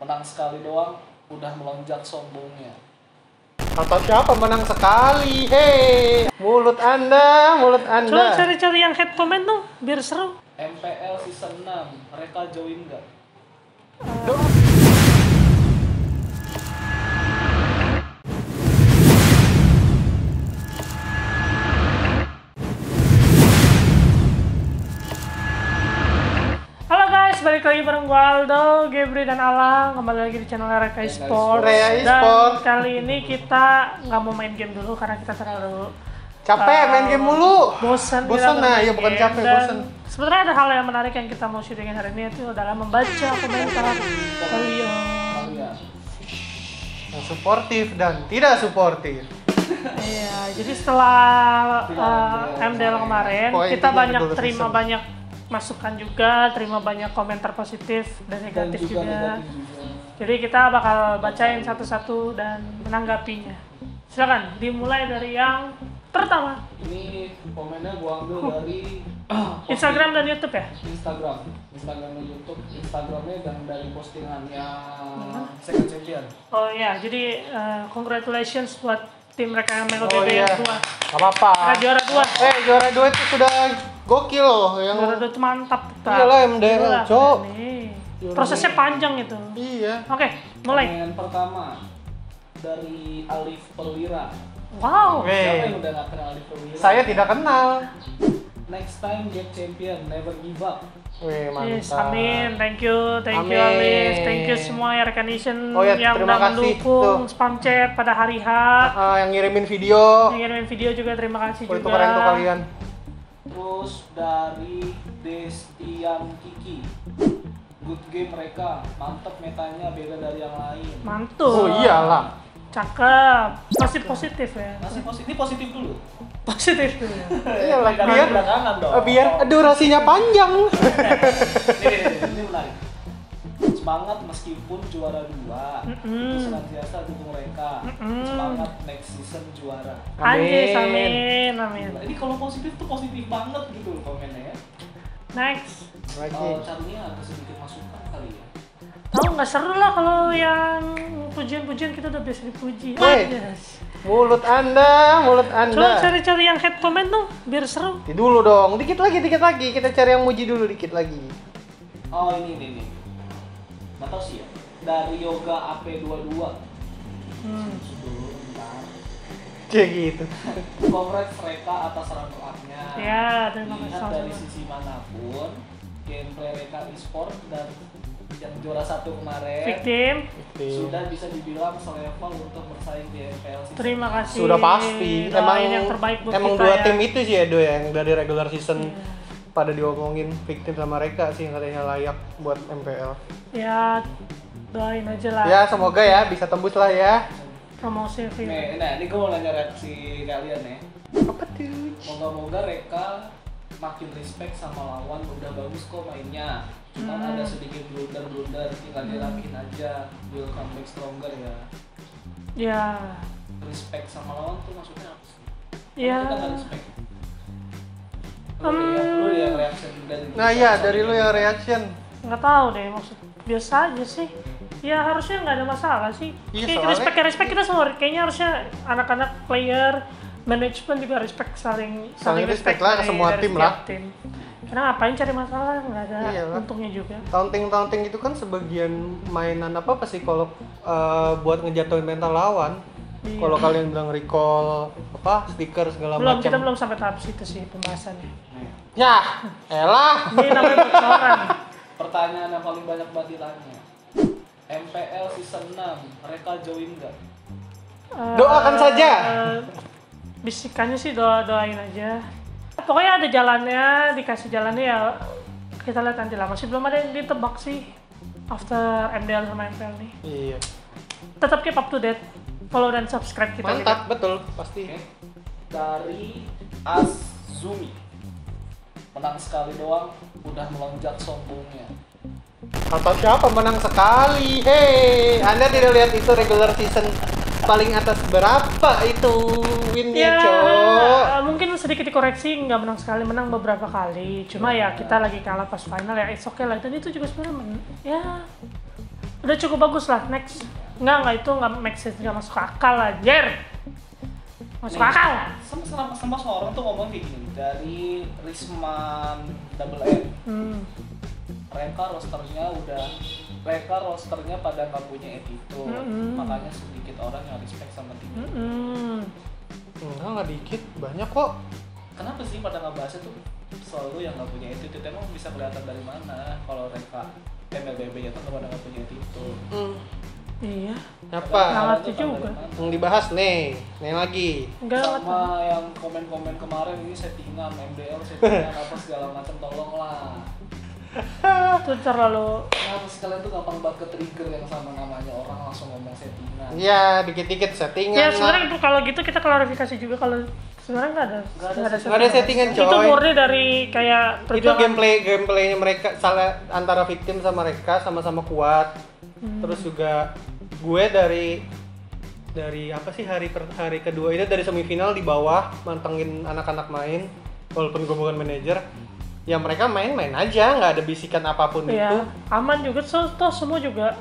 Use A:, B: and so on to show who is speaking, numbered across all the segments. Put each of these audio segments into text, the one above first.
A: Menang sekali doang, udah melonjak sombongnya.
B: Kata siapa menang sekali? Hei, mulut Anda.
C: Coba cari-cari yang head comment dong, biar seru.
A: MPL season 6, mereka join nggak?
C: Halo guys, balik lagi bareng gue Aldo, Gebri dan Alang. Kembali lagi di channel Reka Esports. Dan kali ini kita nggak mau main game dulu karena kita terlalu
B: capek main game mulu.
C: Bosan
B: Nah, iya bukan capek, bosan.
C: Sebenarnya ada hal yang menarik yang kita mau syutingin hari ini, itu adalah membaca komentar kalian.
B: Yang suportif dan tidak suportif.
C: Iya, jadi setelah MDL kemarin, kita terima banyak masukan juga, terima banyak komentar positif dan negatif juga. Jadi kita bakal bacain satu-satu dan menanggapinya. Silakan dimulai dari yang pertama.
A: Ini komennya gua ambil dari
C: Instagram dan YouTube ya?
A: Instagram dan YouTube. Instagramnya dan dari postingannya Second Champion.
C: Oh iya, jadi congratulations buat tim mereka yang MLBB 2.
B: Gak apa-apa.
C: Juara 2.
B: Juara 2 itu sudah gokil loh. Yang
C: Juara 2 itu mantap.
B: Iyalah MDL, Cok.
C: Prosesnya panjang itu.
B: Iya.
C: Oke, mulai.
A: Komen pertama dari Alif Perwira.
C: Wow.
A: Siapa yang udah gak kenal Alif Perwira?
B: Saya tidak kenal.
A: Next time get champion, never give up.
B: Wih, mantap.
C: Yes, amin. Thank you
B: Amin.
C: Alif. Thank you semua ya Reka Nation
B: Oh ya,
C: yang
B: terima
C: udah
B: kasih.
C: mendukung
B: Tuh.
C: spam chat pada hari H.
B: Yang ngirimin video.
C: Yang ngirimin video juga terima kasih
B: Oh,
C: juga.
B: itu keren tuh kalian.
A: Terus dari Destian Kiki. Good game mereka, mantep metanya beda dari yang lain.
C: Mantul.
B: Oh iyalah.
C: Cakep. Masih positif ya.
A: Masih positif, ini positif dulu.
C: Positif dulu.
B: Iyalah,
A: Jangan belakangan dong.
B: biar durasinya panjang.
A: Ini menarik. Semangat meskipun juara 2. Itu senantiasa dukung mereka. Semangat next season juara.
C: Anjir, amin.
A: Ini kalau positif tuh positif banget gitu loh komennya ya.
C: Next.
A: Caranya agak sedikit masukan kali ya.
C: Tahu nggak seru lah kalau yang pujian-pujian kita udah biasa dipuji.
B: Woi.
C: Yes.
B: Mulut Anda.
C: Coba cari-cari yang head comment dong, biar seru.
B: Dulu dong, dikit lagi. Kita cari yang muji dulu dikit lagi.
A: Oh ini. Nggak tahu sih ya. Dari Yoga AP22. Bentar.
B: Kayak gitu.
A: Congrats mereka atas runner-up-nya.
C: Ya, terima kasih.
A: Lihat dari sisi manapun, gameplay mereka e-sport dan yang juara 1 kemarin
C: Victim.
A: sudah bisa dibilang selevel untuk bersaing di MPL season.
C: Terima kasih.
B: Sudah pasti.
C: Doain yang terbaik buat
B: emang
C: kita
B: dua
C: ya.
B: tim itu sih ya, yang dari regular season pada diomongin Victim sama mereka sih katanya layak buat MPL.
C: Ya, doain aja lah.
B: Ya semoga ya bisa tembus lah ya.
C: Promosi film.
A: Nah, ini gue mau nanya reaksi kalian ya.
B: Apa tuh?
A: Moga-moga mereka makin respect sama lawan, udah bagus kok mainnya. Cuman ada sedikit blunder, tinggal dirapiin aja. Will come back stronger ya.
C: Ya.
A: Respect sama lawan tuh maksudnya apa sih?
C: Ya.
A: Kita nggak respect. Lu yang reaction dari.
B: Nah iya, dari lu yang reaction.
C: Nggak tahu deh, maksud biasa aja sih. Ya harusnya nggak ada masalah sih.
B: Iya,
C: Kayak
B: soalnya-
C: respect kita semua. Kayaknya harusnya anak-anak player, manajemen juga saling
B: respect lah ke semua
C: dari
B: tim
C: setiap
B: lah.
C: tim. Karena ngapain cari masalah, nggak ada
B: Iyalah.
C: untungnya juga.
B: Taunting itu kan sebagian mainan apa psikolog buat ngejatuhin mental lawan.
C: Iya.
B: Kalau kalian bilang recall stiker segala
C: Kita
B: macam.
C: belum sampai tahap situ sih pembahasannya.
B: Ya, elah.
C: Ini namanya bocoran.
A: Pertanyaan yang paling banyak buat ditanya. MPL season 6, mereka join nggak?
B: Doakan saja.
C: Bisikannya sih doain aja. Pokoknya ada jalannya, dikasih jalannya ya kita lihat nanti lah. Masih belum ada yang ditebak sih after MDL sama MPL nih.
B: Iya.
C: Tetap keep up to date, follow dan subscribe kita.
B: Mantap, betul, pasti.
A: Oke. Dari Azumi. Menang sekali doang, udah melonjak sombongnya.
B: Kata siapa menang sekali? Hei, Anda tidak lihat itu regular season paling atas berapa itu winnya, Cok?
C: Mungkin sedikit dikoreksi, nggak menang sekali, menang beberapa kali. Cuma ya kita lagi kalah pas final ya, it's okay lah. Dan itu juga sebenarnya ya udah cukup bagus lah, next. Enggak itu enggak make sense, enggak masuk akal aja. Masuk akal.
A: Sama seorang tuh ngomong kayak gini, dari Risman Double M. Mereka rosternya pada nggak punya attitude, makanya sedikit orang yang respect sama tim.
B: Enggak dikit, banyak kok.
A: Kenapa sih pada ngebahasnya tuh selalu yang nggak punya attitude? Emang bisa kelihatan dari mana kalau mereka MLBB itu nggak punya attitude?
C: Iya.
B: Apa?
C: Nggak ngerti juga.
B: Yang dibahas nih lagi.
A: Sama yang komen-komen kemarin ini settingan, MDL settingan apa segala macam, tolonglah.
C: Itu terlalu.
A: Kenapa sih kalian tuh gampang banget ke trigger yang sama namanya orang langsung ngomong settingan?
B: Iya, dikit-dikit settingan.
C: Ya sebenarnya kalau gitu kita klarifikasi juga kalau sebenarnya nggak ada
B: settingan coy.
C: Itu murni dari kayak
B: perjuangan. Itu gameplaynya mereka salah antara victim sama mereka sama-sama kuat. Terus juga gue dari apa sih hari kedua ini dari semifinal di bawah mantengin anak-anak main walaupun gue bukan manajer. Ya mereka main-main aja, nggak ada bisikan apapun
C: ya,
B: itu.
C: Aman juga, toh semua juga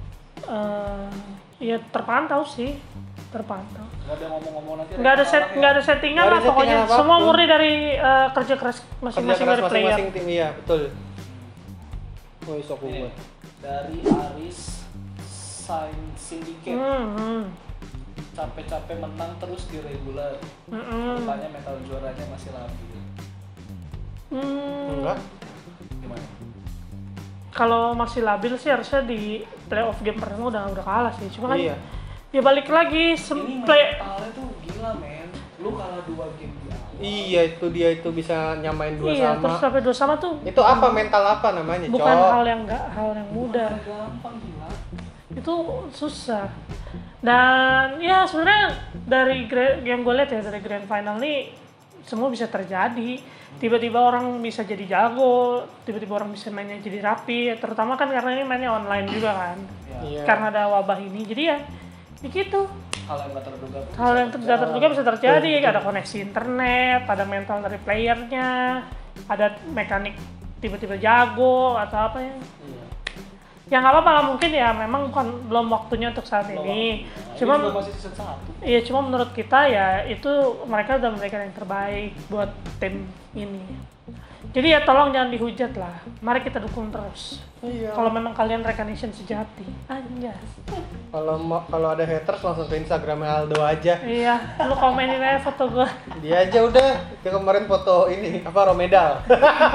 C: ya terpantau sih, terpantau.
A: Nggak ada ngomong-ngomong nanti.
C: Nggak ada settingan lah pokoknya. Semua murni dari kerja keras masing-masing dari player.
B: Masing-masing tim, iya betul. Oh isok gue.
A: Dari Aris Syndicate. Capek-capek menang terus di regular. Rupanya mental juaranya masih labil.
B: Enggak.
A: Gimana?
C: Kalau masih labil sih harusnya di playoff game pertama udah kalah sih. Cuma kan
B: iya.
C: Ya balik lagi
A: ini mentalnya tuh gila men. Lu kalah 2 game di awal.
B: Iya itu dia itu bisa nyamain 2 sama.
C: Iya terus sampai 2 sama tuh.
B: Itu apa mental apa namanya?
C: Bukan hal yang mudah.
A: Gampang gila.
C: Itu susah. Dan ya sebenarnya dari game gue lihat ya dari grand final nih semua bisa terjadi. Tiba-tiba orang bisa jadi jago, tiba-tiba orang bisa mainnya jadi rapi, terutama kan karena ini mainnya online juga kan.
B: Iya.
C: Karena ada wabah ini, jadi ya begitu.
A: Hal yang
C: tidak terduga bisa terjadi, ada koneksi internet, ada mental dari playernya, ada mekanik tiba-tiba jago atau apa ya. Ya nggak apa-apa lah, mungkin ya memang belum waktunya untuk saat ini. Cuma
A: masih season 1.
C: Iya, cuma menurut kita ya itu mereka udah memberikan yang terbaik buat tim ini. Jadi ya tolong jangan dihujat lah. Mari kita dukung terus.
B: Iya.
C: Kalau memang kalian recognition sejati. Anjas.
B: Kalau ada haters langsung ke Instagramnya Aldo aja.
C: Iya, lu komenin aja foto gua.
B: Dia aja udah. Dia kemarin foto ini apa Romedal.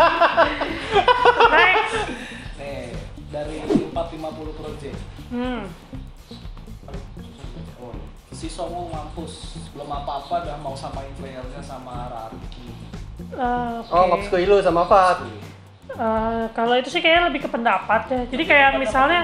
C: Next.
A: Nih, dari 450 project. Si Songong mampus, belum apa-apa udah mau samain playernya sama Rarki.
C: Okay.
B: Ngops ke Ilu sama Fat.
C: Kalau itu sih kayaknya lebih ke pendapat ya. Jadi kayak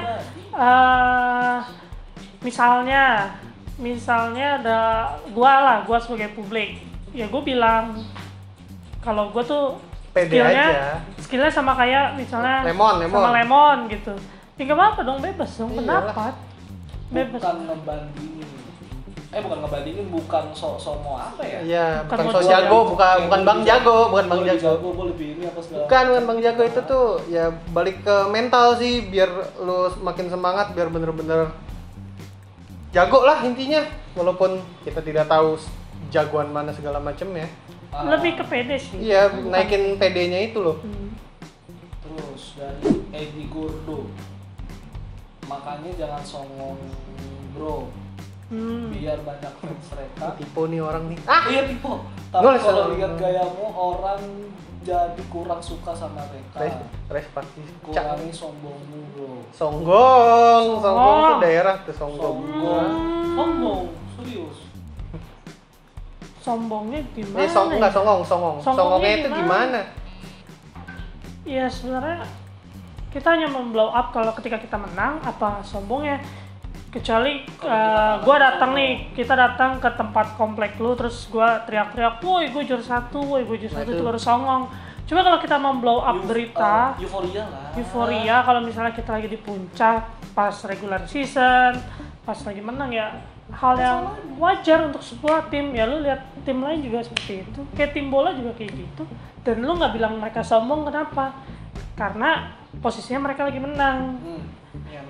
C: misalnya ada gua sebagai publik. Ya gua bilang kalau gua tuh skillnya sama kayak misalnya sama Lemon gitu. Ya gak apa-apa dong, bebas dong pendapat. Bebas.
A: Bukan ngebandingin, bukan sok mau apa ya?
B: Iya, bukan sok jago, bukan Bang Jago, bukan Bang Jago.
A: Gue lebih ini apa segala.
B: Bukan Bang Jago itu tuh ya balik ke mental sih, biar lu makin semangat, biar bener-bener jago lah intinya. Walaupun kita tidak tahu jagoan mana segala macem ya.
C: Lebih ke pede sih.
B: Iya, naikin PD-nya itu loh.
A: Terus dari Edi Gordo, makanya jangan songong bro. Biar banyak fans mereka.
B: Tipe nih orang nih.
A: Iya tipe. Tapi kalau lihat gayamu orang jadi kurang suka sama mereka.
B: Pasti.
A: Kurangi sombongmu bro.
B: Songgong tuh daerah tuh Songgong.
A: Serius.
C: Sombongnya gimana?
B: Enggak songong. Songongnya itu gimana?
C: Ya sebenarnya kita hanya memblow up kalau ketika kita menang, apa sombongnya? Kecuali kita datang ke tempat komplek lu terus gua teriak-teriak, woi gue juara 1, itu baru songong. Cuma kalau kita memblow up berita, euforia kalau misalnya kita lagi di puncak pas regular season, pas lagi menang ya hal yang wajar untuk sebuah tim. Ya lu lihat tim lain juga seperti itu, kayak tim bola juga kayak gitu. Dan lu nggak bilang mereka sombong, kenapa? Karena posisinya mereka lagi menang.
A: Iya benar.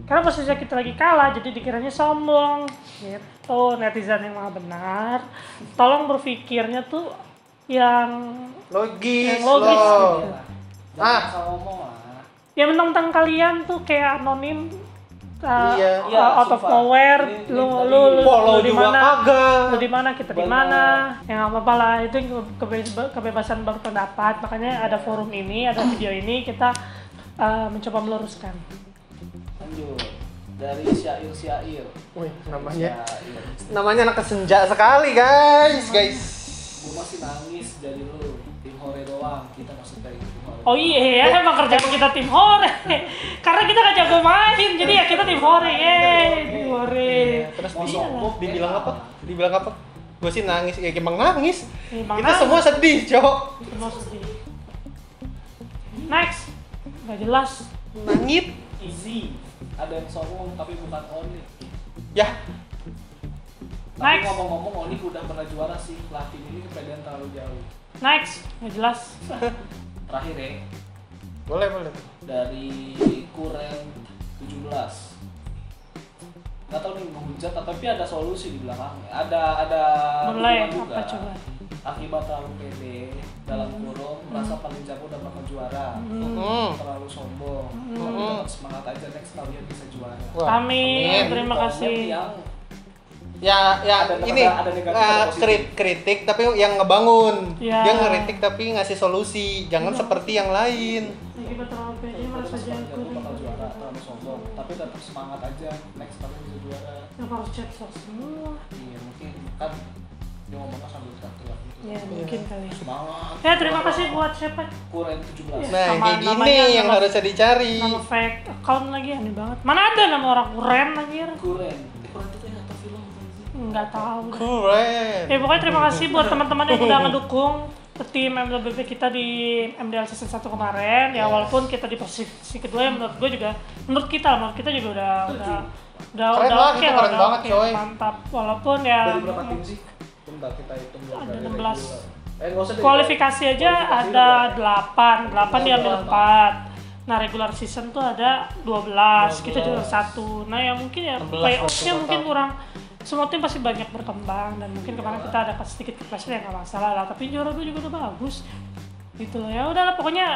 C: Karena posisi kita lagi kalah, jadi dikiranya sombong. Gitu, netizen yang maha benar. Tolong berpikirnya tuh yang
B: logis
C: loh.
A: Gitu. Jangan asal ngomong lah.
C: Ya mentang-mentang kalian tuh kayak anonim,
B: Iya.
C: out of nowhere, lu di mana? Lu di mana? Kita di mana? Ya nggak apa-apa lah, itu kebebasan berpendapat. Makanya ada forum ini, ada video ini, kita mencoba meluruskan.
A: Lanjut dari syair.
B: Wih, namanya anak senja sekali, guys.
A: Gue masih nangis dari lu, tim hore doang. Kita maksudnya tim hore.
C: Oh iya, emang kerjaan kita tim hore. Karena kita gak jago main, jadi ya kita tim hore. Tim hore.
B: Terus dibilang apa? Gue sih nangis, ya emang nangis.
C: Emang
B: Kita
C: nangis.
B: semua sedih, Cok.
C: Semua sedih. Next, gak jelas.
B: Nangit.
A: Easy. Ada yang sombong tapi bukan Oni.
B: Ya,
A: Tapi
C: Next.
A: ngomong-ngomong Oni udah pernah juara sih. Pelatih ini kepedean terlalu jauh.
C: Next, gak jelas.
A: Terakhir ya.
B: boleh.
A: Dari Kuren 17. Gak tau nih menghujat tapi ada solusi di belakangnya. Ada
C: Mulai
A: hubungan juga.
C: apa coba?
A: Akibat terlalu pede dalam kurung merasa paling jago dan bakal juara. Terlalu sombong. Tapi tetap semangat aja, next kalian bisa juara.
B: Wah,
C: Amin. Terima
A: Banyak
C: kasih.
A: yang
B: Ya
A: Ada
B: ini
A: negatif, ada positif.
B: kritik tapi yang ngebangun.
C: Ya.
B: Dia ngeritik tapi ngasih solusi. Jangan seperti yang lain.
C: Akibat terlalu pede merasa jago.
A: jago bakal juara, terlalu sombong. Tapi tetap semangat aja, next kalian bisa juara.
C: Yang harus chat semua.
A: Iya mungkin kan dia ngomongnya sambil teriak gitu.
C: Ya mungkin kali.
A: Semangat.
C: Ya terima kasih buat siapa?
A: Kuren 17.
B: Nah,
C: Nama-
B: kayak gini
C: namanya
B: yang
C: nama-
B: harusnya dicari.
C: Nama fake account lagi aneh banget. Mana ada nama orang keren anjir?
A: Kuren itu kayak atau film apa sih?
C: Enggak tahu.
B: Keren.
C: Ya pokoknya terima kasih buat teman-teman yang udah ngedukung tim MLBB kita di MDL season 1 kemarin. Ya walaupun kita di posisi kedua yang menurut kita juga udah
B: Keren lah,
C: oke
B: itu
C: lah,
B: keren
C: udah
B: banget,
C: oke,
B: coy.
C: mantap. Walaupun ya
A: Dari berapa tim sih? Bentar kita hitung dulu
C: Ada
A: dari
C: 16.
A: regular. Nggak usah dari-
C: kualifikasi aja
A: kualifikasi
C: ada
A: udah
C: 8 diambil
A: 8.
C: 4. Nah regular season tuh ada 12, kita juara 1. Nah ya mungkin ya
B: 16
C: playoffnya
B: total.
C: mungkin kurang, semua tim pasti banyak berkembang dan mungkin kemarin kita ada sedikit kepleset ya nggak masalah lah, tapi juara 2 juga udah bagus gitu loh. Ya udahlah pokoknya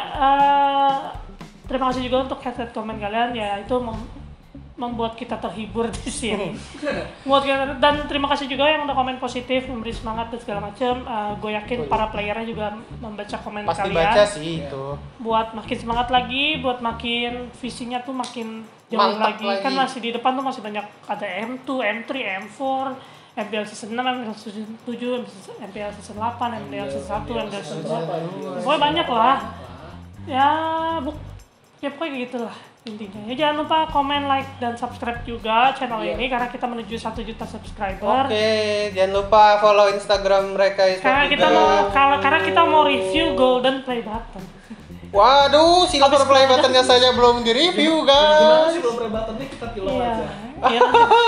C: terima kasih juga untuk head comment kalian ya, itu membuat kita terhibur di sini. Dan terima kasih juga yang udah komen positif, memberi semangat dan segala macam. Gue yakin para playernya juga membaca komen
B: Pasti
C: kalian.
B: baca sih itu.
C: Buat makin semangat lagi, buat makin visinya tuh makin jauh
B: Mantap
C: lagi. Kan
B: lagi.
C: masih di depan tuh masih banyak, ada M2, M3, M4, MPL season 6, MPL season 7, MPL season 8, MPL season 1, MPL season 2. Pokoknya banyak lah. Ya, pokoknya gitu lah intinya. Ya jangan lupa komen, like, dan subscribe juga channel ini karena kita menuju 1 juta subscriber.
B: Oke, jangan lupa follow Instagram mereka
C: Karena kita mau review Golden Play Button.
B: Waduh, silver play buttonnya saja belum di-review,
A: Gimana
B: guys.
A: sih belum pernah buttonnya kita pilih
C: Iya.
A: aja.
C: Iya.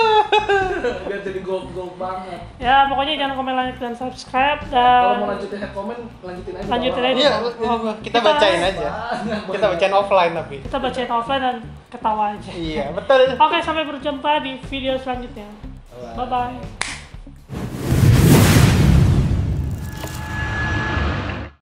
A: Biar jadi gold banget.
C: Ya pokoknya jangan komen, like, dan subscribe
A: Kalau mau
C: dan
A: lanjutin head comment, lanjutin aja.
C: Lanjutin aja.
B: Iya, kita bacain aja. Kita bacain offline tapi.
C: kita bacain offline dan ketawa aja.
B: Iya, betul.
C: Oke, sampai berjumpa di video selanjutnya. Bye bye.